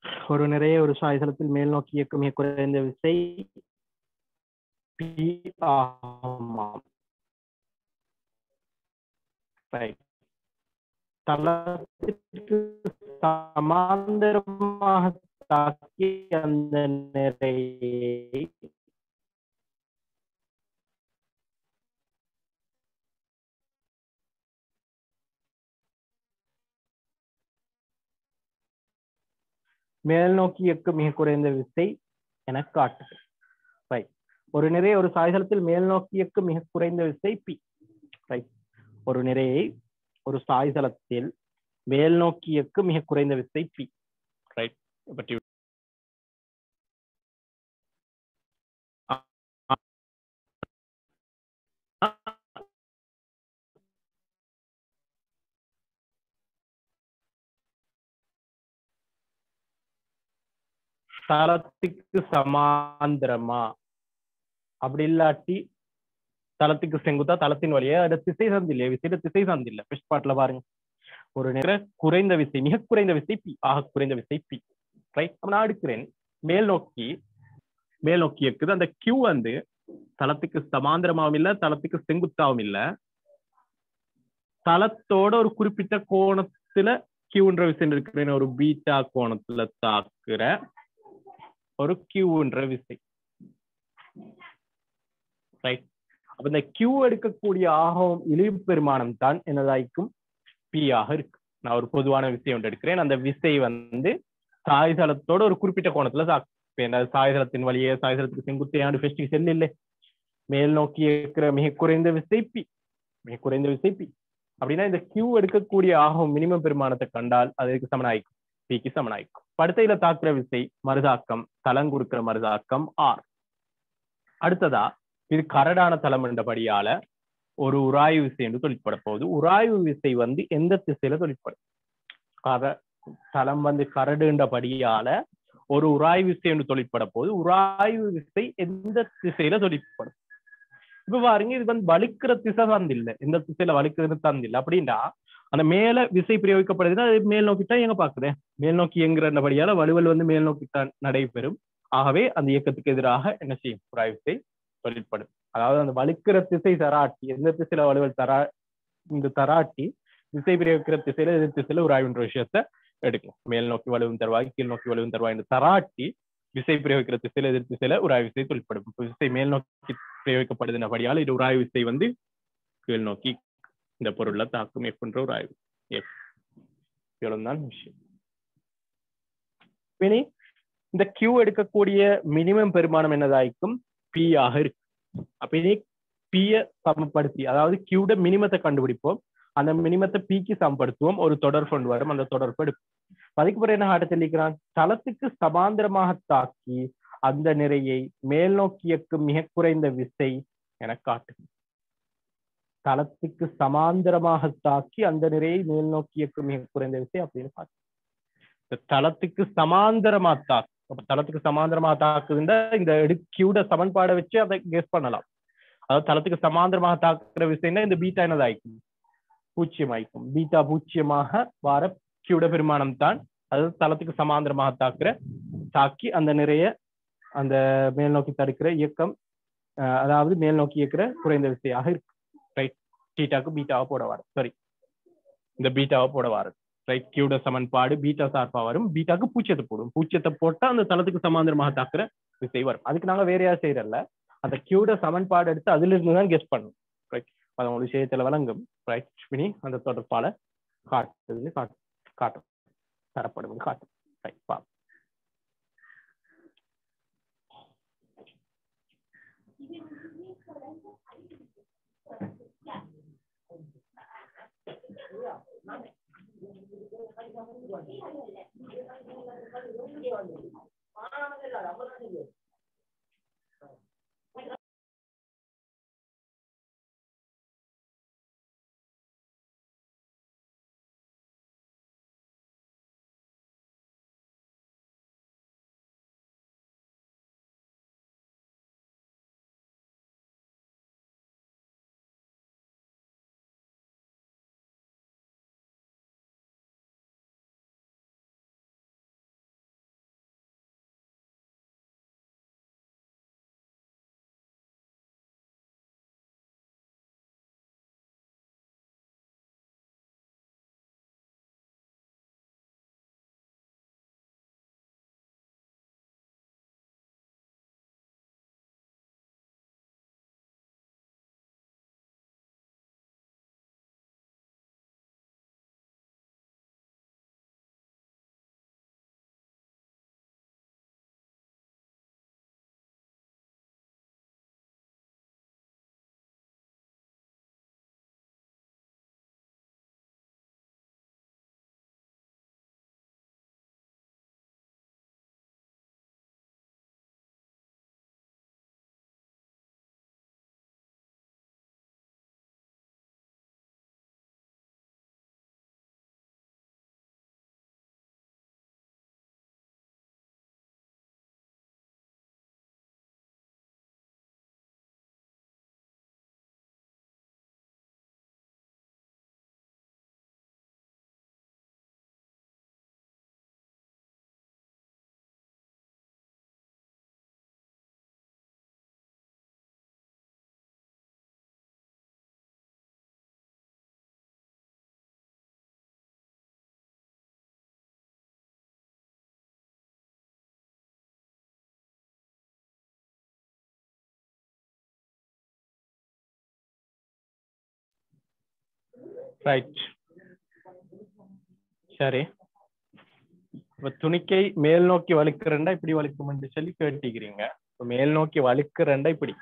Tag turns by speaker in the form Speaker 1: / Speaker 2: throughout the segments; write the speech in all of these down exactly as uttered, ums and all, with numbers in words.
Speaker 1: ஒரு நிறைய ஒரு சாய்தளத்தில் மேல் நோக்கி இயக்கும் மிக குறைந்த விசை P ஆகுமாம். Right. தளத்திற்கு சமாந்தரமாக தாக்கி அந்த நிறையை மேல் நோக்கி இயக்கும் மிக குறைந்த விசை என காட்டுது. ரைட். ஒரு நிறைய ஒரு சாய்தளத்தில் மேல் நோக்கி இயக்கும் மிக குறைந்த விசை P. ரைட். ஒரு நிறையை ஒரு சாய்தளத்தில் மேல் நோக்கி இயக்கும் மிக குறைந்த விசை P. ரைட். பற்றி தளத்துக்கு சமாந்திரமா அப்படி இல்லாட்டி தளத்துக்கு செங்குத்தா தளத்தின் வழியே அது திசை சார்ந்தில்லையே விசையில திசை சார்ந்தில்லை. ஃபர்ஸ்ட் பார்ட்ல பாருங்க. ஒரு நேர குறைந்த விசை மிக குறைந்த விசை P ஆக குறைந்த விசை P. ரைட். நான் எடுக்கிறேன் மேல் நோக்கி மேல் நோக்கி இருக்குது. அந்த Q வந்து தளத்துக்கு சமாந்திரமாவும் இல்ல தளத்துக்கு செங்குத்தாவும் இல்ல, தளத்தோட ஒரு குறிப்பிட்ட கோணத்துல Qன்ற விசை இருக்கிறேன். ஒரு பீட்டா கோணத்துல தாக்குற ஒரு Qன்ற விசை. ரைட். அப்ப இந்த Q எடுக்கக்கூடிய ஆகவும் இழிவு பெருமானம் தான் என்னதாய்க்கும் P ஆக இருக்கு. நான் ஒரு பொதுவான விசை ஒன்று எடுக்கிறேன். அந்த விசை வந்து சாய்தளத்தோட ஒரு குறிப்பிட்ட கோணத்துல தாக்கு. சாய்தளத்தின் வழியே சாய்தளத்துக்கு செங்குத்தையாண்டு ஃபெஸ்டிக் செல் இல்லை. மேல் நோக்கி இருக்கிற மிக குறைந்த விசை P. மிக குறைந்த விசை P. அப்படின்னா இந்த Q எடுக்கக்கூடிய ஆகவும் மினிமம் பெருமானத்தை கண்டால் அதுக்கு சமனாய்க்கும் Pக்கு சமனாய்க்கும். படுத்தையில தாக்குற விசை மறுதாக்கம், தளங்குறுக்கிற மறுதாக்கம் R. அடுத்ததா இது கரடான தளம் என்றபடியால ஒரு உராய்வு விசை என்று தொழிற்பட போகுது. உராய்வு விசை வந்து எந்த திசையில தொழிற்படும்? கர தளம் வந்து கரடுன்றபடியால ஒரு உராய்வு விசை என்று தொழிற்பட போகுது. உராய்வு விசை எந்த திசையில தொழிற்படும்? இப்ப பாருங்க, இது வந்து வலுக்கிற திசை சார்ந்தில்லை, எந்த திசையில வலுக்கிறது சார்ந்தில்லை. அப்படின்னா அந்த மேல விசை பிரயோகிக்கப்படுதுன்னா அது மேல் நோக்கித்தான் எங்க பாக்குது, மேல் நோக்கி இயங்குறபடியால வலுவல் வந்து மேல் நோக்கித்தான் நடைபெறும். ஆகவே அந்த இயக்கத்துக்கு எதிராக என்ன செய்யும்? உராய்வு விசை தொழிற்படும். அதாவது அந்த வலுக்கிற திசை தராட்டி, எந்த திசையில வலுவல் தரா இந்த தராட்டி திசை பிரயோகிக்கிற திசையில எதிர் திசையில உராய்வுன்ற விஷயத்த எடுக்கும். மேல் நோக்கி வலுவும் தருவாய், கீழ் நோக்கி வலுவும் தருவாய் என்று தராட்டி விசை பிரயோகிக்கிற திசையில எதிர் திசையில உராய்வு விசை தொழிற்படும். விசை மேல் நோக்கி பிரயோகிக்கப்படுதுனபடியால் இது உராய்வு விசை வந்து கீழ் நோக்கி இந்த பொருள்ல தாக்கும் என்ற உராய்வு. இவ்வளவுதான் விஷயம். இனி இந்த Q எடுக்கக்கூடிய மினிமம் பெருமானம் என்னதாய்க்கும்? P ஆக இருக்கு. அப்ப இனி P சமப்படுத்தி, அதாவது Qட மினிமத்தை கண்டுபிடிப்போம். அந்த மினிமத்தை Pக்கு சமப்படுத்துவோம். ஒரு தொடர் கொண்டு வரும். அந்த தொடர்பு எடுப்போம். அதுக்கு பிறகு என்ன ஆட்ட தெளிக்கிறான்? தளத்துக்கு சமாந்தரமாக தாக்கி அந்த நிறையை மேல் நோக்கி இயக்கும் மிக குறைந்த விசை என காட்டு. தளத்துக்கு சமாந்தரமாக தாக்கி அந்த நிறையை மேல் நோக்கி இயக்கும் மிக குறைந்த விசை அப்படின்னு காட்டு. தளத்துக்கு சமாந்தரமா தாக்கு. அப்ப தளத்துக்கு சமாந்தரமா தாக்குதுன்னா இந்த Qட சமன்பாடை வச்சு அதை கெஸ் பண்ணலாம். அதாவது தளத்துக்கு சமாந்தரமாக தாக்குற விசைன்னா இந்த பீட்டா என்னதாய்க்கும்? பூஜ்ஜியம் ஆயிக்கும். பீட்டா பூஜ்ஜியமாக வார Qட பெருமானம் தான் அதாவது தளத்துக்கு சமாந்தரமாக தாக்குற தாக்கி அந்த நிறைய அந்த மேல் நோக்கி தடுக்கிற இயக்கம், அதாவது மேல் நோக்கி இயக்கிற குறைந்த விசையாக இருக்கு. ரைட். தீட்டாக்கு பீட்டாவை போட வாரு. சரி, இந்த பீட்டாவை போட வாரு. ரைட். Qட சமன்பாடு பீட்டா சார்பா வரும். பீட்டாக்கு பூச்சியத்தை போடும். பூச்சியத்தை போட்டா அந்த தளத்துக்கு சமாந்தரமாக தாக்குற விசை வரும். அதுக்கு நாங்க வேற யாரும் செய்யறல, அந்த Qட சமன்பாடு எடுத்து அதுல இருந்து தான் கெஸ் பண்ணணும். ரைட். அது ஒரு விஷயத்துல வழங்கும். ரைட். இனி அந்த தொடர்பால காட்டுது காட்டு காட்டும் தரப்படுவது காட்டும். ரைட். பா ரைட். சரி, இப்ப துணிக்கை மேல் நோக்கி வலிக்கிறண்டா இப்படி வலிக்கும்னு சொல்லி கேட்டிக்கிறீங்க. இப்ப மேல் நோக்கி வலிக்கிறண்டா இப்படி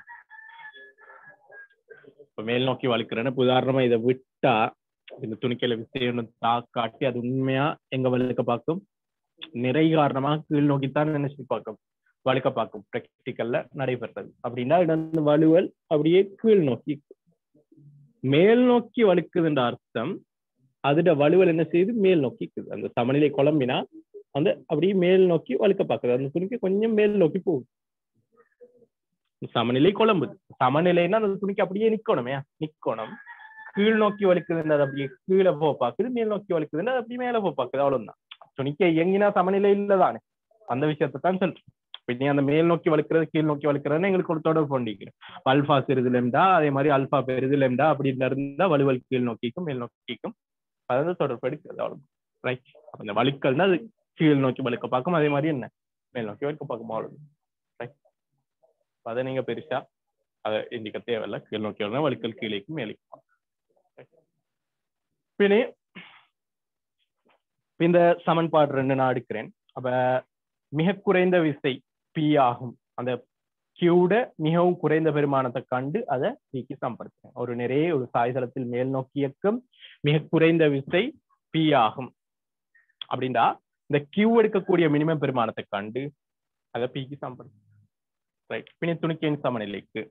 Speaker 1: இப்ப மேல் நோக்கி வலிக்கிறேன்னா உதாரணமா இதை விட்டா இந்த துணிக்கையில விசையை தாக்காட்டி அது உண்மையா எங்க வலிக்க பார்க்கும், நிறை காரணமாக கீழ் நோக்கித்தான் நினைச்சு பார்க்கும் வலிக்க பார்க்கும். பிராக்டிக்கல்ல நடைபெறது அப்படின்னா இடந்து வலுவல் அப்படியே கீழ் நோக்கி மேல் நோக்கி வலிக்குதுன்ற அர்த்தம் அதோட வலுவல் என்ன செய்யுது, மேல் நோக்கி. அந்த சமநிலை குழம்பினா அந்த அப்படியே மேல் நோக்கி வலிக்க பார்க்குது. அந்த துணிக்கை கொஞ்சம் மேல் நோக்கி போகுது. சமநிலை குழம்புது. சமநிலைன்னா அந்த துணிக்கு அப்படியே நிக்கணுமே, நிக்கணும். கீழ் நோக்கி வலிக்குதுன்னு அது அப்படியே கீழே போ பாக்குது, மேல் நோக்கி வலிக்குதுன்னு அது அப்படியே மேல போ பாக்குது. அவ்வளவுதான். துணிக்கை இயங்கினா சமநிலை இல்லதானே, அந்த விஷயத்தை தான் சொல்றேன். நீ அந்த மேல் நோக்கி வலிக்கிறது கீழ் நோக்கி வலிக்கிறதுன்னு எங்களுக்கு ஒரு தொடர்பு பண்ணிக்கிறேன். அல்பா சிறிதுல இருந்தா அதே மாதிரி அல்பா பெரிதுல இருந்தா அப்படின்னு இருந்தா வலுவல் கீழ் நோக்கிக்கும் மேல் நோக்கிக்கும் அதாவது தொடர்பு எடுக்கிறது. அவ்வளவு ரைட். அந்த வலிக்கல்னா அது கீழ் நோக்கி வலிக்க பார்க்கும், அதே மாதிரி என்ன மேல் நோக்கி வலிக்க பார்க்கும். அவ்வளவு ரைட். அதை நீங்க பெருசா அதை இண்டிக்க தேவையில்லை. கீழ் நோக்கி வரணும், வலிக்கல் கீழேக்கும் மேலேக்கும். பின்னே இந்த சமன்பாடு ரெண்டு நான் எடுக்கிறேன். அப்ப மிக குறைந்த விசை பி ஆகும். அந்த கியூட மிகவும் குறைந்த பெருமானத்தை கண்டு அதை நீக்கி சம்படுத்துறேன். ஒரு நிறைய ஒரு சாய்தளத்தில் மேல் நோக்கி இயக்கம் மிக குறைந்த விசை பி ஆகும் அப்படின்னா இந்த கியூ எடுக்கக்கூடிய மினிமம் பெருமானத்தை கண்டு அதை பிக்கு சம்படுத்துறேன். ரைட். பின்ன துணிக்கையின் சமநிலைக்கு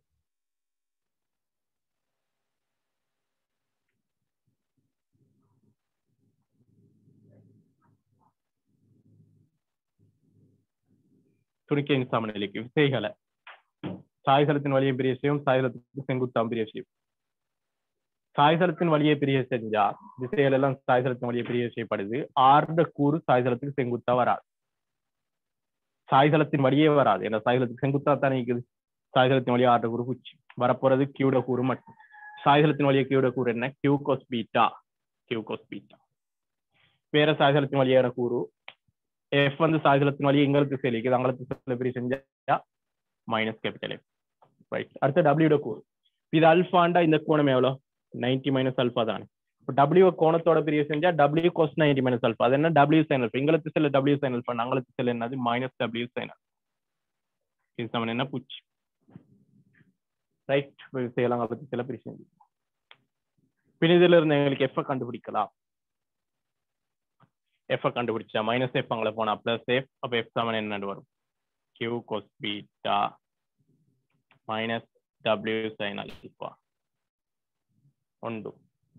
Speaker 1: துணிக்கையின் சமநிலைக்கு விசைகளை சாய்தளத்தின் வழியை பிரிய செய்யும், சாய்தளத்துக்கு செங்குத்தாம் பிரிய செய்யும். சாய்தளத்தின் வழியை பிரிய செஞ்சா விசைகள் எல்லாம் சாய்தளத்தின் வழியை பிரிய செய்யப்படுது. ஆர்ட கூறு சாய்தளத்துக்கு செங்குத்தா வராது, சாய்தளத்தின் வழியே வராது. ஏன்னா சாய்தளத்துக்கு செங்குத்தா தானே இருக்குது. சாய்தளத்தின் வழியே ஆர்ட கூறு பூச்சி வரப்போறது கியூட கூறு மட்டும். சாய்தளத்தின் வழியே கியூட கூறு என்ன, Q cos beta. Q cos beta. வேற சாய்தளத்தின் வழியான கூறு எஃப் வந்து சாய்தளத்தின் வழியை எங்களுக்கு செலிக்குது, அங்களுக்கு பிரிய செஞ்சா மைனஸ் கேபிட்டல் எஃப். ரைட். அடுத்த டபிள்யூட கூறு இது அல்பாண்டா இந்த கோணம் எவ்வளோ, நைன்டி மைனஸ் அல்பா தானே. டபிள்யூ கோணத்தோட பிரிய செஞ்சா W cos ninety minus alpha. அது என்ன, டபிள்யூ சைன் அல்பா. எங்களுக்கு செல்ல டபிள்யூ சைன் அல்பா, நாங்களுக்கு செல்ல என்னது மைனஸ் டபிள்யூ சைன் அல்பா. இது சமன் என்ன பூச்சி. ரைட். செய்யலாம் பத்தி சில பிரிய செஞ்சு பின் இதுல இருந்து எங்களுக்கு எஃப் கண்டுபிடிக்கலாம். எஃப் கண்டுபிடிச்சா மைனஸ் எஃப் அங்கே போனா பிளஸ் எஃப். அப்ப எஃப் சமன் என்ன வரும், Q cos beta minus W sine alpha ஒன்று.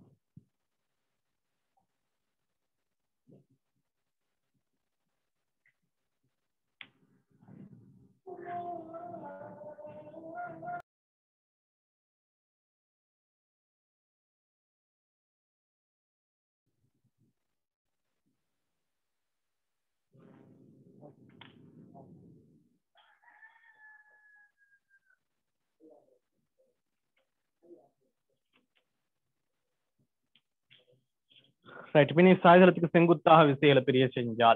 Speaker 1: ரைட். பின் சாய்தளத்துக்கு செங்குத்தாக விசைகளை பிரிய செஞ்சால்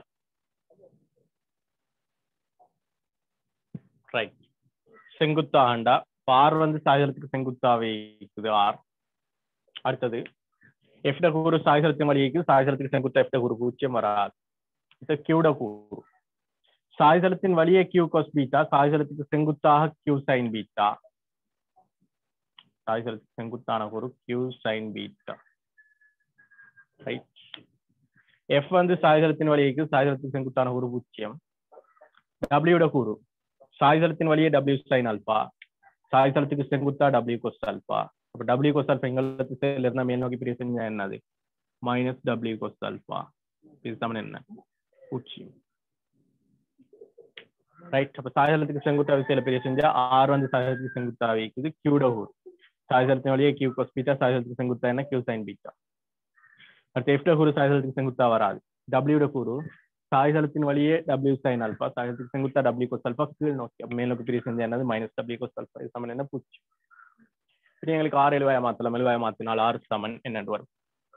Speaker 1: ரைட் செங்குத்தாகண்டா ஆர் வந்து சாய்தளத்துக்கு செங்குத்தாவே இருக்குது ஆர். அடுத்தது எஃப்ட கூறு சாய்தளத்தின் வழிக்கு சாய்தளத்துக்கு செங்குத்தா எஃப்ட கூறு பூஜ்ஜியம் வராது. இது கியூட கூறு சாய்தளத்தின் வழியே கியூ கோஸ் பீட்டா, சாய்தளத்துக்கு செங்குத்தாக கியூ சைன் பீட்டா. சாய்தளத்துக்கு செங்குத்தான கூறு Q sine beta. Right. F வந்து சாய்தளத்தின் வழிக்கு சாய்தளத்துக்கு செங்குத்தான கூறு பூஜ்ஜியம். டபிள்யூட கூறு சாய்தளத்தின் வழியே டபிள்யூ சைன் அல்பா, சாய்தளத்துக்கு செங்குத்தா டபிள்யூ கோஸ் அல்பா. அப்ப டபிள்யூ கோஸ் அல்பா எங்களுக்கு செல்ல இருந்தா மேல் நோக்கி பிரிய செஞ்சா என்னது மைனஸ் டபிள்யூ கோஸ் அல்பா. இது சமன் என்ன பூஜ்ஜியம். ரைட். அப்ப சாய்தளத்துக்கு செங்குத்தா விசையில பிரிய செஞ்சா ஆர் வந்து சாய்தளத்துக்கு செங்குத்தா வைக்குது கியூட கூறு சாய்தளத்தின் வழியே கியூ கோஸ் பீட்டா, சாய்தளத்துக்கு செங்குத்தா என்ன கியூ சைன் பீட்டா. அடுத்து எஃப்ட கூறு சாய்தளத்துக்கு செங்குத்தா வராது. டபிள்யூட கூறு சாய்தளத்தின் வழியே டபிள்யூ சைன் அல்பா, சாய்தளத்துக்கு செங்குத்தா டபிள்யூ கோஸ் அல்பா கீழ் நோக்கி மேல் நோக்கி பிரிய செஞ்சா என்னது மைனஸ் டபிள்யூ கோஸ் அல்பா. இது சமன் என்ன பூஜ்ஜியம். எங்களுக்கு ஆறு எழுவாய மாத்தலாம். எழுவாய மாத்தினால் ஆறு சமன் என்னன்னு வரும்,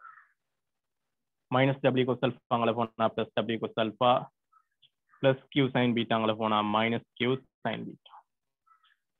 Speaker 1: மைனஸ் டபிள்யூ கோஸ் அல்பா அங்கே போனா plus W cos alpha plus Q sine beta அங்கே போனா மைனஸ் கியூ சைன் பீட்டா.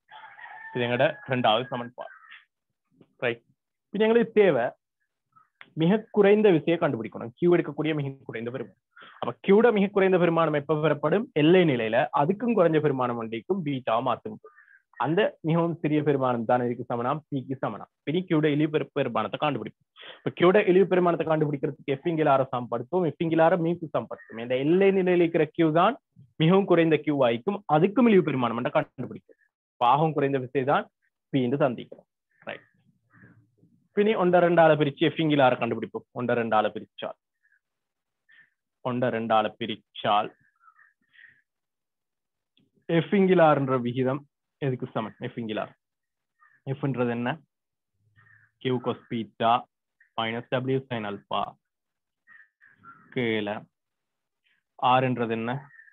Speaker 1: இது எங்களோட ரெண்டாவது சமன்பாடு. ரைட். இது எங்களுக்கு தேவை மிக குறைந்த விசையை கண்டுபிடிக்கணும். கியூ எடுக்கக்கூடிய மிக குறைந்த பெருமானம். அப்ப கியூட மிக குறைந்த பெருமானம் எப்ப பெறப்படும்? எல்லை நிலையில அதுக்கும் குறைஞ்ச பெருமானம் வண்டிக்கும் பீட்டா மாற்றும். அந்த மிகவும் சிறிய பெருமானம் தான் இதுக்கு சமனாம், பிக்கு சமனாம். இனி கியூட இழிவு பெரு பெருமானத்தை கண்டுபிடிக்கும். இப்ப கியூட இழிவு பெருமானத்தை கண்டுபிடிக்கிறதுக்கு எஃபிங்கிலார சம்படுத்தும், எஃபிங்கிலார மீக்கு சம்படுத்தும். இந்த எல்லை நிலையில் இருக்கிற கியூ தான் மிகவும் குறைந்த கியூ ஆயிக்கும், அதுக்கும் இழிவு பெருமானம் என்ற கண்டுபிடிக்கும். பாகம் குறைந்த விசை தான் பி என்று சந்திக்கிறோம். ரைட். இனி ஒன்ற ரெண்டால பிரிச்சு எஃபிங்கிலார கண்டுபிடிப்போம். ஒன்ற ரெண்டால பிரிச்சால் ஒன்ற ரெண்டால பிரிச்சால் எஃபிங்கிலார்ன்ற விகிதம் எதுக்கு சமன்? எஃபிங்கிலார் எஃப்ன்றது என்ன? Q cos beta minus W sin alpha கீழே ஆர்ன்றது என்ன?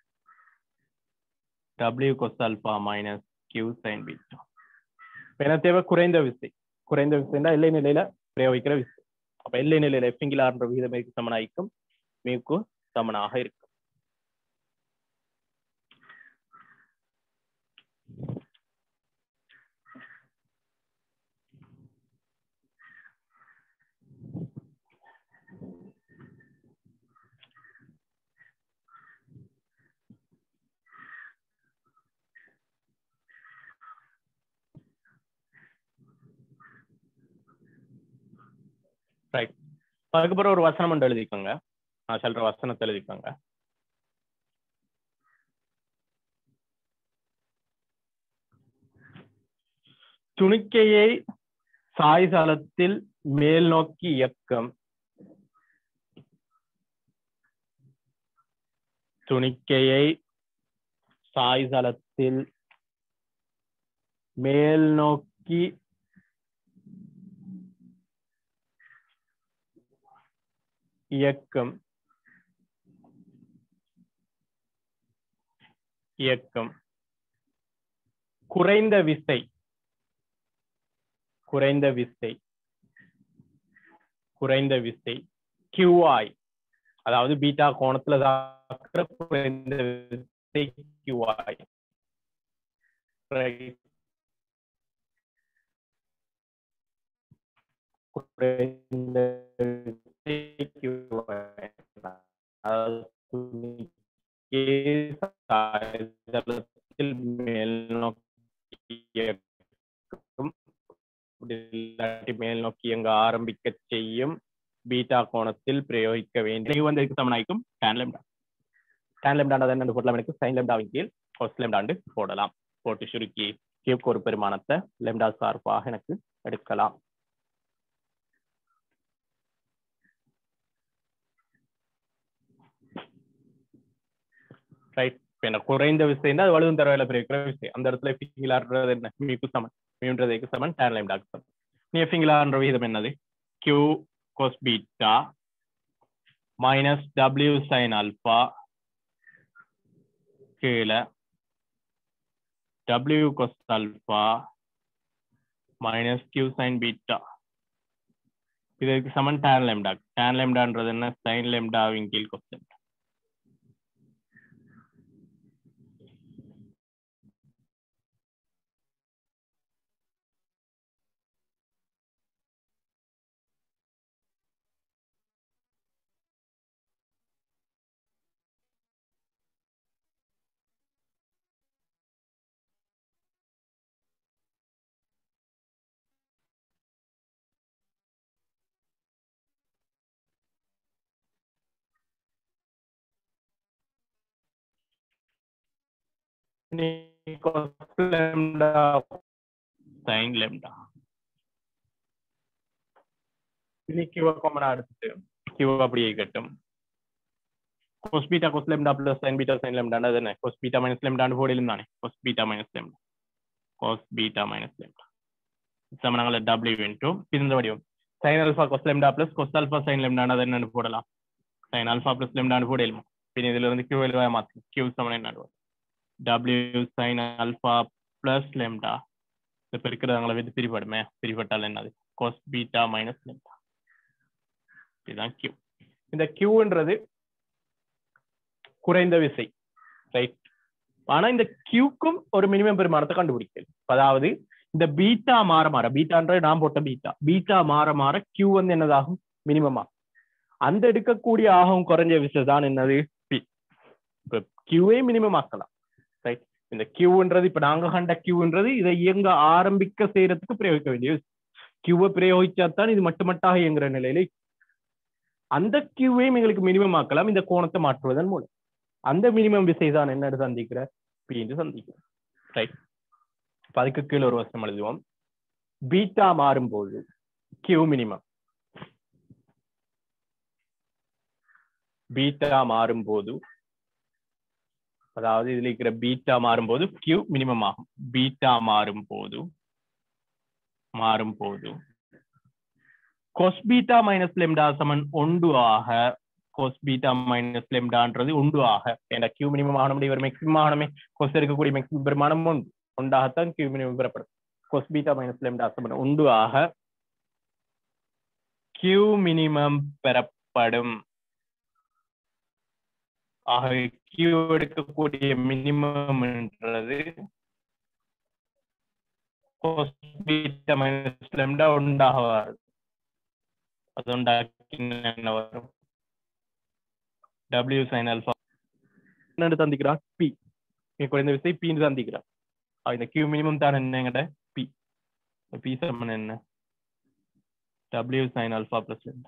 Speaker 1: W cos alpha minus Q sin beta. என்ன தேவை? குறைந்த விசை. குறைந்த விசைன்னா எல்லை நிலையில பிரயோகிக்கிற விசை. அப்ப எல்லை நிலையில எஃபிங்கிலார்ன்ற விகிதம் எதுக்கு சமனாய்க்கும்? மியூக்கு சமனாக இருக்கும். ரைட். அதுக்கப்புறம் ஒரு வசனம் ஒன்று எழுதிக்கோங்க. நான் சொல்ற வசனத்தை எழுதிக்கோங்க. துணிக்கையை சாய்தளத்தில் மேல் நோக்கி இயக்கம் துணிக்கையை சாய்தளத்தில் மேல் நோக்கி இயக்கம் இயக்கம் குறைந்த விசை குறைந்த விசை குறைந்த விசை கியூஐ, அதாவது பீட்டா கோணத்துல குறைந்த விசை கியூஐ. குறைந்த விசை கியூஐ மேல் நோக்கி மேல் நோக்கி எங்க ஆரம்பிக்க செய்யும் பீட்டா கோணத்தில் பிரயோகிக்க வேண்டிய வந்து சமனாய்க்கும் tan lambda. tan lambda என்னன்னு போடலாம். எனக்கு sin lambda வின் கீழ் cos lambda போடலாம். போட்டு சுருக்கி கியூக்கு ஒரு பெருமானத்தை lambda சார்பாக எனக்கு எடுக்கலாம். ரைட். என்ன குறைந்த விசைன்னா அது வலுவும் தரவையில பிரயோகிக்கிற விசை. அந்த இடத்துல எஃபிங்கிலார்ன்றது என்ன? மியூக்கு சமன். மியூன்றதுக்கு சமன் tan lambda சமன். நீ எஃபிங்கிலார்ன்ற விகிதம் என்னது? Q cos beta minus W sin alpha கீழே W cos alpha minus Q sin beta. இதற்கு சமன் tan lambda. tan lambdaன்றது என்ன? sin lambda வின் கீழ் cos lambda. cos lambda sin lambda. இனி Q காமனா எடுத்துட்டு Q அப்படியே கட்டும். cos beta cos lambda plus sin beta sin lambda அது என்ன? cos beta minus lambda னு போடலாம் தானே. cos beta minus lambda cos beta minus lambda சமனாகல W into இந்த வடிவம் sin alpha cos lambda plus cos alpha sin lambda அது என்னன்னு போடலாம். sin alpha plus lambda னு போடலாம். பின் இதுல இருந்து Q எழுவா மாத்து. Q சமம் என்ன? W sin alpha plus lambda. இப்ப இருக்கிறவங்களை வந்து பிரிபடுமே. பிரிபட்டால் என்னது? cos beta minus lambda. இதுதான் Q. இந்த Qன்றது குறைந்த விசை. ரைட். ஆனா இந்த Qக்கும் ஒரு மினிமம் பெருமானத்தை கண்டுபிடிக்கல. அதாவது இந்த பீட்டா மாற மாற பீட்டான்றது நாம் போட்ட பீட்டா பீட்டா மாற மாற Q வந்து என்னதாகும்? மினிமமா. அந்த எடுக்கக்கூடிய ஆகவும் குறைஞ்ச விசை தான் என்னது பி. இப்ப கியூவே மினிமம் ஆக்கலாம். ரைட். இந்த கியூன்றது இப்ப நாங்க கண்ட கியூன்றது இதை இயங்க ஆரம்பிக்க செய்யறதுக்கு பிரயோகிக்க வேண்டிய கியூவை பிரயோகிச்சாத்தான் இது மட்டுமட்டாக இயங்குற நிலையில அந்த கியூவையும் எங்களுக்கு மினிமம் ஆக்கலாம் இந்த கோணத்தை மாற்றுவதன் மூலம். அந்த மினிமம் விசை தான் என்ன சந்திக்கிற பி என்று சந்திக்கிற. ரைட். அதுக்கு கீழே ஒரு வருஷம் எழுதுவோம். பீட்டா மாறும்போது கியூ மினிமம், பீட்டா மாறும்போது அதாவது இதுல இருக்கிற பீட்டா மாறும்போது கியூ மினிமம் ஆகும். பீட்டா மாறும்போது மாறும்போது cos பீட்டா மைனஸ் லெம்டா சமன் ஒன்று ஆக cos பீட்டா மைனஸ் லெம்டான்றது ஒன்று ஆக ஏன்னா கியூ மினிமம் ஆகணும் இவர் மேக்சிமம் ஆகணுமே. கொஸ் இருக்கக்கூடிய மேக்சிமம் பெருமானம் ஒன்று ஒன்றாகத்தான் கியூ மினிமம் பெறப்படும். cos பீட்டா மைனஸ் லெம்டா சமன் ஒன்று ஆக கியூ மினிமம் பெறப்படும். ஆகவே கியூ எடுக்கக்கூடிய மினிமம் என்றது cos பீட்டா மைனஸ் லெம்டா ஒன்றாக வருது. அது உண்டாக்கி என்ன வரும்? W sin alpha என்ன தந்திக்கிறான் P. குறைந்த விசை P ன்னு தந்திக்கிறான். இந்த Q மினிமம் தான் என்னங்கட P. P சமன் என்ன? W sin alpha plus lambda.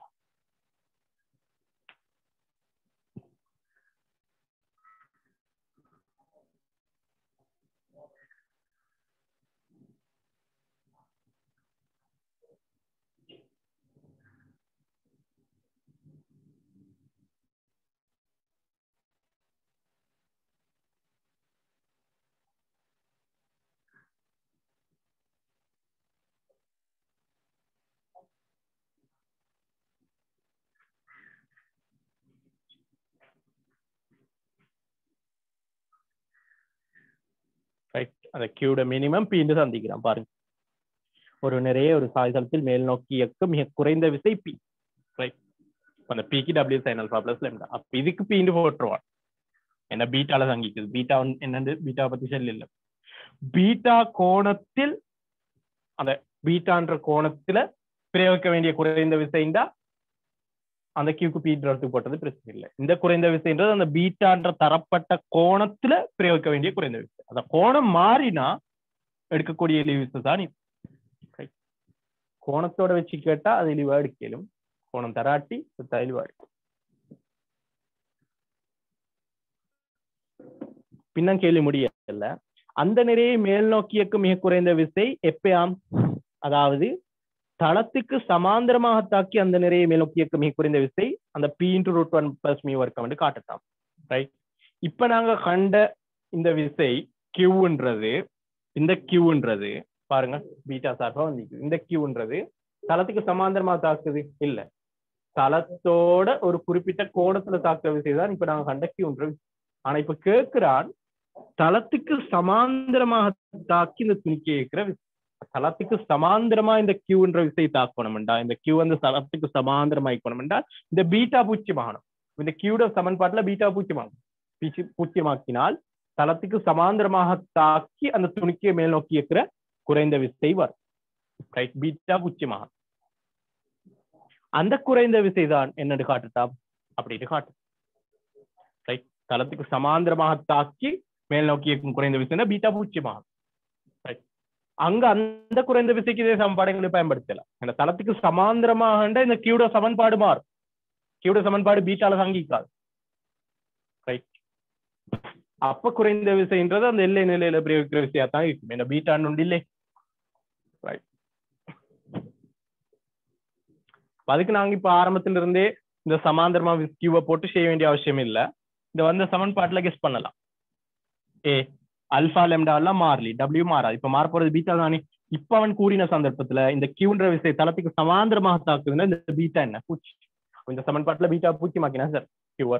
Speaker 1: Right. அந்த கியூட மினிமம் P ன்னு சந்திக்கிறான் பாருங்க. ஒரு நிறைய ஒரு சாய்தளத்தில் மேல் நோக்கி இயக்க மிக குறைந்த விசை P. ரைட். அந்த Pக்கு W sin alpha plus lambda. அப்ப இதுக்கு P ன்னு போட்டுருவான். என்ன பீட்டால தங்கிக்குது. பீட்டா என்னது பீட்டா பத்தி செல் இல்ல. பீட்டா கோணத்தில் அந்த பீட்டான்ற கோணத்துல பிரயோகிக்க வேண்டிய குறைந்த விசைண்டா அந்த கியூக்கு பீட்ரத்துக்கு போட்டது பிரச்சனை இல்லை. இந்த குறைந்த விசைன்றது அந்த பீட்டான்ற தரப்பட்ட கோணத்துல பிரயோகிக்க வேண்டிய குறைந்த விசை. அந்த கோணம் மாறினா எடுக்கக்கூடிய இழிவு விசை தான் இது. கோணத்தோட வச்சு கேட்டா அது இழிவா எடுக்கலும். கோணம் தராட்டி இழிவா எடுக்கும். பின்ன கேள்வி முடியல. அந்த நிறைய மேல் நோக்கியக்கு மிக குறைந்த விசை எப்பயாம், அதாவது தளத்துக்கு சமாந்தரமாக தாக்கி அந்த நிறைய மேல் நோக்கியக்கு மிக குறைந்த விசை அந்த P into root one plus mu வர்க்கம் வந்து காட்டலாம். ரைட். இப்ப நாங்க கண்ட இந்த விசை கியூன்றது இந்த கியூன்றது பாருங்க பீட்டா சார்பா வந்து இந்த கியூன்றது தளத்துக்கு சமாந்தரமா தாக்குது இல்ல, தளத்தோட ஒரு குறிப்பிட்ட கோணத்துல தாக்குற விசை தான் இப்ப நாங்க கண்ட கியூன்றது. ஆனா இப்ப கேட்கிறான் தளத்துக்கு சமாந்தரமாக தாக்கி இந்த துணிக்கி இருக்கிற விசை. தளத்துக்கு சமாந்தரமா இந்த கியூன்ற விசை தாக்கணும்டா, இந்த கியூ வந்து தளத்துக்கு சமாந்தரமா இருக்கணும்டா இந்த பீட்டா பூச்சியமாகணும். இந்த கியூட சமன்பாட்டுல பீட்டா பூச்சியமாகும். பூச்சியமாக்கினால் தளத்துக்கு சமாந்தரமாக தாக்கி அந்த துணிக்கை மேல் நோக்கி இருக்கிற குறைந்த விசை வரும். ரைட். பீட்டா பூச்சியமாகும். அந்த குறைந்த விசை தான் என்னன்னு காட்டுட்டா அப்படின்னு காட்டு. ரைட். தளத்துக்கு சமாந்தரமாக தாக்கி மேல் நோக்கி இருக்கும் குறைந்த விசைனா பீட்டா பூச்சியமாகும். ரைட். அங்க அந்த குறைந்த விசைக்கு இதே சமன்பாடுகளை பயன்படுத்தலாம். இந்த தளத்துக்கு சமாந்தரமாக இந்த கியூட சமன்பாடு மாறும். கியூட சமன்பாடு பீட்டால தங்கிக்காது. ரைட். அப்ப குறைந்த விசைன்றது அந்த எல்லை நிலையில பிரயோகிக்கிற விசையா தான் இருக்கும். என்ன பீட்டான்னு உண்டு இல்லை. ரைட். அதுக்கு நாங்க இப்ப ஆரம்பத்துல இருந்தே இந்த சமாந்தரமா கியூவை போட்டு செய்ய வேண்டிய அவசியம் இல்லை. இந்த வந்த சமன்பாட்டுல கெஸ் பண்ணலாம். ஏ அல்பா லெம்டா எல்லாம் மாறலி, டபிள்யூ மாறாது. இப்ப மாற போறது பீட்டா தானே. இப்ப அவன் கூறின சந்தர்ப்பத்துல இந்த கியூன்ற விசை தளத்துக்கு சமாந்தரமாக தாக்குதுன்னா இந்த பீட்டா என்ன பூச்சி. இந்த சமன்பாட்டுல பீட்டா பூச்சி மாக்கினா சார் கியூவர்.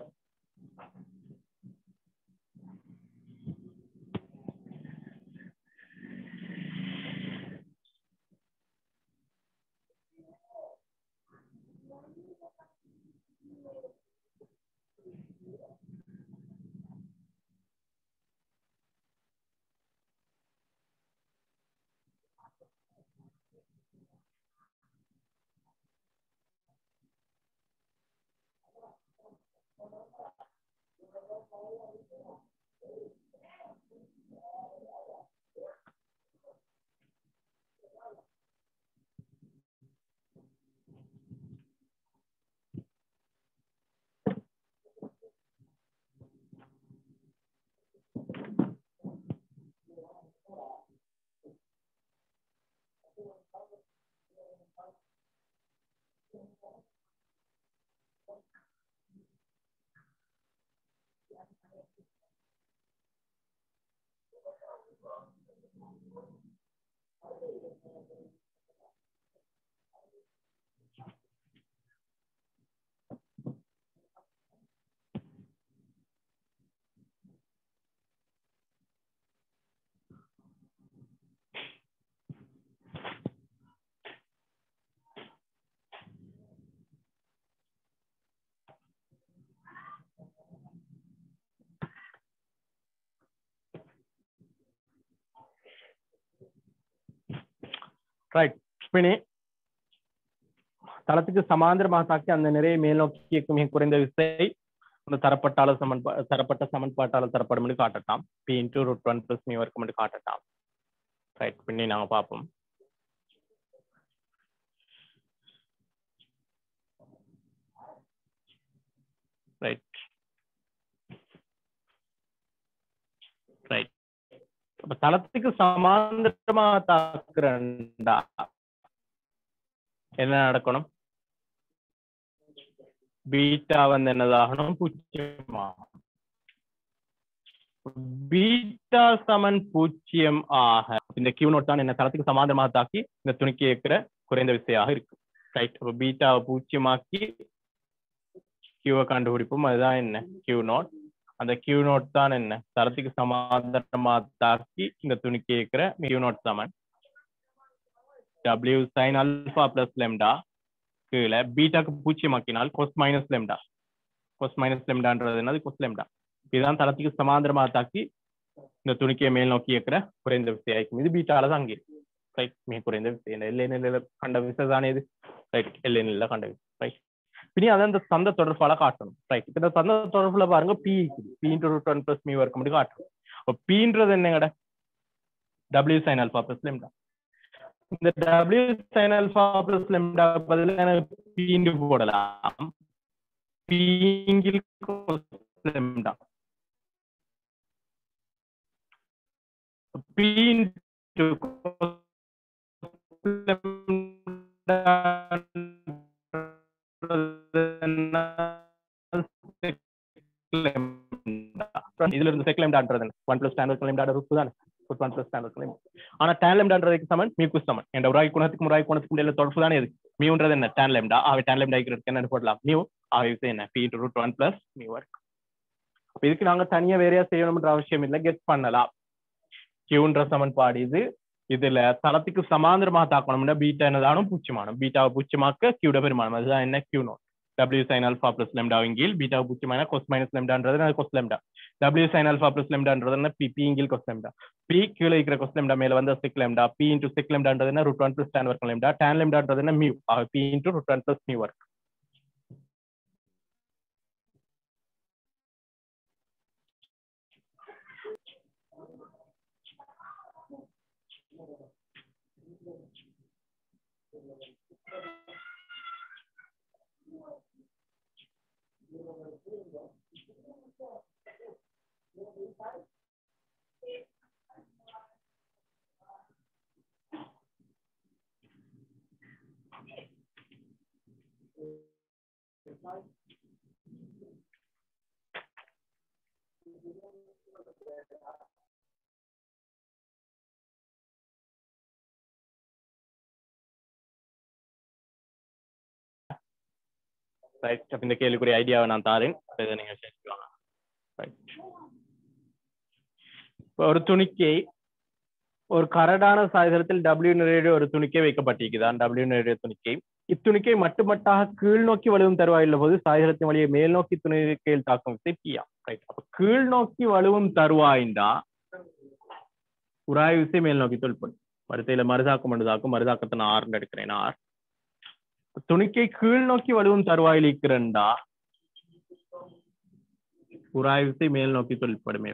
Speaker 2: ரைட். பின்னி தளத்துக்கு சமாந்தரமாக தாக்கி அந்த நிறைய மேல் நோக்கி இயக்கும் மிக குறைந்த விசை அந்த தரப்பட்டாளர் சமன்பா தரப்பட்ட சமன்பாட்டாளர் தரப்படும் என்று காட்டட்டாம். P into root one plus mu இருக்கும் என்று காட்டட்டாம். ரைட். பின்னி நாங்க பார்ப்போம். ரைட் ரைட் அப்ப தளத்துக்கு சமாந்தரமா தாக்குறா என்ன நடக்கணும்? பீட்டா வந்து என்னதாகணும்? பூஜ்ஜியமாகும். பீட்டா சமன் பூஜ்ஜியம் ஆக இந்த கியூ நோட் தான் என்ன தளத்துக்கு சமாந்தரமாக தாக்கி இந்த துணிக்கு இருக்கிற குறைந்த விசையாக இருக்கு. ரைட். அப்ப பீட்டாவை பூஜ்ஜியமாக்கி கியூவை கண்டுபிடிப்போம். அதுதான் என்ன கியூ நோட். அந்த கியூ நோட் தான் என்ன தளத்துக்கு சமாந்தரமா தாக்கி இந்த துணிக்கு இருக்கிற கியூ நோட் சமன் W sin alpha plus lambda கீழே பீட்டாக்கு பூஜ்ஜியமாக்கினால் cos minus lambda cos minus lambdaன்றது என்னது cos lambda. இதுதான் தளத்துக்கு சமாந்தரமா தாக்கி இந்த துணிக்கையை மேல் நோக்கி இருக்கிற குறைந்த விசையாக்கும். இது பீட்டால தான் அங்கே ரைட் மிக குறைந்த விசை எல்லைநிலையில கண்ட விசை தானே இது ரைட் எல்லைநிலையில கண்ட விசை ரைட். பின்னி அதை அந்த சந்த தொடர்பால காட்டணும். ரைட். இந்த சந்த தொடர்புல பாருங்க P P into root one plus mu இருக்க முடியும் காட்டணும். பீன்றது என்னங்கட W sin alpha plus lambda. இந்த W sin alpha plus lambda பதிலாக P இன்டு போடலாம். P இங்கில் cos lambda. P into cos lambda இதுல இருந்து sec lambdaன்றது one plus tan lambda root தான் one plus tan lambda. ஆனா tan lambdaன்றதுக்கு சமன் மியூக்கு சமன். என்ற உராய் குணத்துக்கும் உராய் குணத்துக்கும் இடையில தொடர்பு தானே இருக்கு. மியூன்றது என்ன tan lambda. ஆகவே tan lambda ஈக்குவல் என்ன போடலாம் மியூ. ஆகவே என்ன p into root one plus mu இருக்கு. அப்ப இதுக்கு நாங்க தனியா வேறையா செய்யணும்ன்ற அவசியம் இல்லை. கெட் பண்ணலாம். கியூன்ற சமன்பாடு இது. இதுல தளத்துக்கு சமாந்தரமாக தாக்கணும்னா பீட்டா என்னதானும் பூச்சியமானும். பீட்டாவை பூச்சியமாக்க கியூட பெருமானம். அதுதான் என்ன Q naught. W sin alpha plus lambda இங்கில் பீட்டா பூச்சியமான cos minus lambdaன்றது cos lambda. W sin alpha plus lambdaன்றது என்ன p p இங்கில் cos lambda. p கீழே இருக்கிற cos lambda மேல வந்து sec lambda. p into sec lambdaன்றது என்ன root one plus tan work lambda. tan lambdaன்றது என்ன mu. ஆக p into root one plus mu work. Right. அப்ப இந்த கேள்விக்குரிய ஐடியாவை நான் தாரேன். இதை நீங்க சேர்த்துக்கலாம். ரைட். ஒரு துணிக்கை ஒரு கரடான சாய்தளத்தில் W நிறைய ஒரு துணிக்கை வைக்கப்பட்டிருக்குதான். W நிறைய துணிக்கை இத்துணிக்கை மட்டுமட்டாக கீழ் நோக்கி வலுவும் தருவாயுள்ள போது சாய்தளத்தின் வழியை மேல் நோக்கி துணிக்கையில் தாக்கும் விசை பியா. ரைட். அப்ப கீழ் நோக்கி வலுவும் தருவாய்ந்தா உராய் விசை மேல் நோக்கி தொல்படும். வரிசையில மறுதாக்கம் மறுதாக்கும் மறுதாக்கத்தை நான் ஆறு எடுக்கிறேன். ஆர் துணிக்கை கீழ் நோக்கி வலுவும் தருவாயில் இருக்கிறண்டா
Speaker 1: உராய்வு விசை மேல் நோக்கி தொழிற்படும்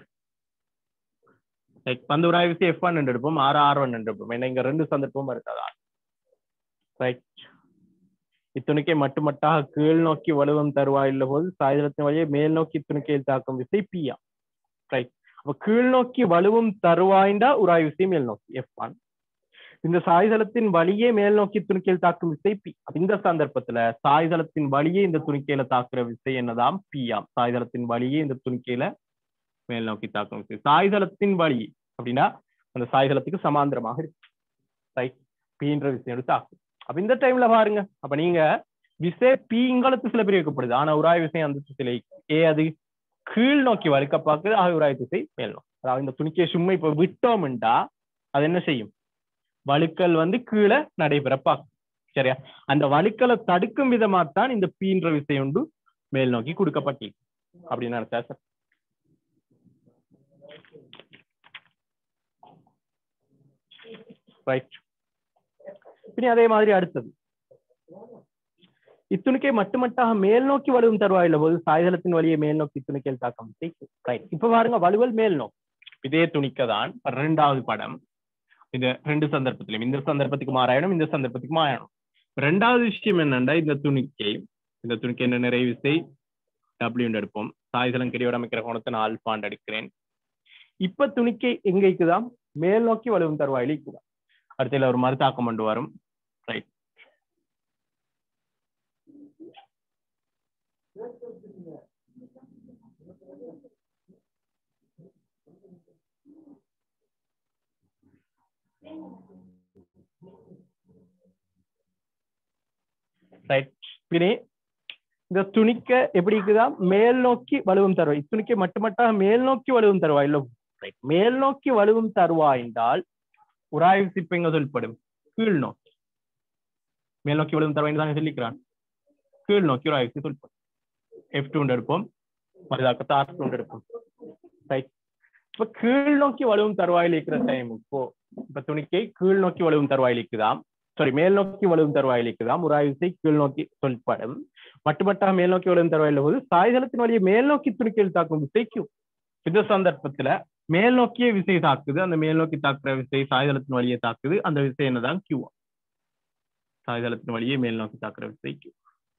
Speaker 1: லைக் பந்து உராய்வு விசை எஃப் ஒன் என்று எடுப்போம், ஆர் ஆர் ஒன் என்று எடுப்போம். ஏன்னா இங்க ரெண்டு சந்தர்ப்பமும் இருக்காதா. ரைட். இத்துணிக்கை மட்டுமட்டாக கீழ் நோக்கி வலுவம் தருவாயுள்ள போது சாய்தளத்தின் வழியே மேல் நோக்கி துணிக்கையில் தாக்கும் விசை பியா. ரைட். அப்ப கீழ் நோக்கி வலுவும் தருவாய்ண்டா உராய்வு விசை மேல் நோக்கி எஃப் ஒன். இந்த சாய்தளத்தின் வழியே மேல் நோக்கி துணிக்கையில் தாக்கும் விசை பி. இந்த சந்தர்ப்பத்துல சாய்தளத்தின் வழியே இந்த துணிக்கையில தாக்குற விசை என்னதான் பியாம். சாய்தளத்தின் வழியே இந்த துணிக்கையில மேல் நோக்கி தாக்கும் விசை சாய்தளத்தின் வழி அப்படின்னா அந்த சாய்தளத்துக்கு சமாந்திரமாக இருக்கு. ரைட். பீன்ற விசையோடு தாக்கும். அப்ப இந்த டைம்ல பாருங்க, அப்ப நீங்க விசை பி இங்கலத்து சில பிரிக்கப்படுது, ஆனா உராய்வு விசை அந்த திசையில ஏ அது கீழ் நோக்கி வலிக்க பார்க்குது, ஆக உராய்வு திசை மேல் நோக்கி. அதாவது இந்த துணிக்கையை சும்மா இப்ப விட்டோம்டா அது என்ன செய்யும், வழுக்கல் வந்து கீழே நடைபெற பார்க்கும். சரியா? அந்த வழுக்கலை தடுக்கும் விதமாத்தான் இந்த பீன்ற விசை ஒன்று மேல் நோக்கி கொடுக்கப்பட்டது அப்படின்னு நினைச்சா சார். ரைட். பின் அதே மாதிரி அடுத்தது இத்துணிக்கை மட்டுமட்டாக மேல் நோக்கி வலுவும் தருவாயில்ல போது சாய்தளத்தின் வழியை மேல் நோக்கி துணிக்கையில் தாக்கம். ரைட். இப்ப பாருங்க, வலுவல் மேல் நோக்கி இதே துணிக்கை தான் இரண்டாவது படம். இந்த ரெண்டு சந்தர்ப்பத்திலும் இந்த சந்தர்ப்பத்துக்கு மாறாயணும், இந்த சந்தர்ப்பத்துக்கு மாறணும். ரெண்டாவது விஷயம் என்னன்னா, இந்த துணிக்கை இந்த துணிக்கை என்ன நிறைவு விசை டபிள்யூ எடுப்போம், சாய்தளம் கிடையோட அமைக்கிற கோணத்தை நான் ஆல்பாண்ட் எடுக்கிறேன். இப்ப துணிக்கை எங்க இருக்குதான், மேல் நோக்கி வலுவும் தருவாயில இருக்குதான். அடுத்த ஒரு மறுதாக்கம் கொண்டு வரும். ரைட். ரைட். பின்னே இந்த துணிக்கை எப்படி இருக்குதா, மேல் நோக்கி வலுவும் தருவாய். இத்துணிக்கை மட்டுமட்டாக மேல் நோக்கி வலுவும் தருவாய் இல்ல. ரைட். மேல் நோக்கி வலுவும் தருவாய் என்றால் உராய்வு சிப்ப எங்க சொல்லப்படும், கீழ் நோக்கி. மேல் நோக்கி வலுவும் தருவாய் தான் சொல்லிக்கிறான், கீழ் நோக்கி உராய்வு சொல்லப்படும். எஃப் டூ எடுப்போம், மறுதாக்கத்தை ஆர் டூ எடுப்போம். ரைட். இப்ப கீழ் நோக்கி வலுவும் தருவாயில் இருக்கிற டைம் இப்போ இப்ப துணிக்கை கீழ் நோக்கி வலுவும் தருவாயில் இருக்குதாம், சாரி மேல் நோக்கி வலுவும் தருவாயில் இருக்குதாம். உராய்வு விசை கீழ் நோக்கி சொல்லப்படும். மட்டுமட்டாக மேல் நோக்கி வலுவும் தருவாயில் போது சாய்தளத்தின் வழியை மேல் நோக்கி துணிக்கையில் தாக்கும் விசை கியூ. இந்த சந்தர்ப்பத்துல மேல் நோக்கிய விசை தாக்குது, அந்த மேல் நோக்கி தாக்குற விசை சாய்தளத்தின் வழியை தாக்குது, அந்த விசை என்னதான் கியூ. சாய்தளத்தின் வழியே மேல் நோக்கி தாக்குற விசை கியூ.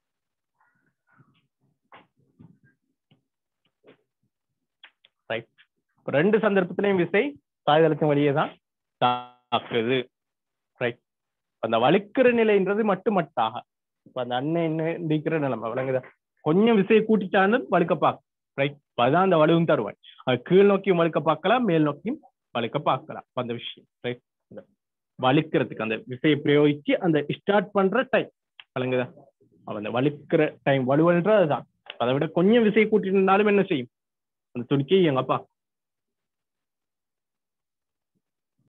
Speaker 1: ரைட். ரெண்டு சந்தர்ப்பத்திலையும் விசை சாய்தளத்தின் வழியே தான் தாக்குது. ரைட். அந்த வழுக்கிற நிலைன்றது மட்டுமட்டாக இப்ப அந்த அண்ணன் என்ன இருக்கிற நிலைமை விளங்குதா, கொஞ்சம் விசையை கூட்டிட்டான்னு வழுக்க பார்க்க. ரைட். அதுதான் அந்த வலுவும் தருவாய். அது கீழ் நோக்கியும் வழுக்க பார்க்கலாம், மேல் நோக்கியும் வழுக்க பார்க்கலாம். அந்த விஷயம் ரைட். வழுக்கிறதுக்கு அந்த விசையை பிரயோகிச்சு அந்த ஸ்டார்ட் பண்ற டைம் விளங்குதா, அந்த வழுக்கிற டைம் வலுவல்ன்ற அதுதான். அதை விட கொஞ்சம் விசையை கூட்டிட்டு இருந்தாலும் என்ன செய்யும், அந்த துணிக்கை எங்கப்பா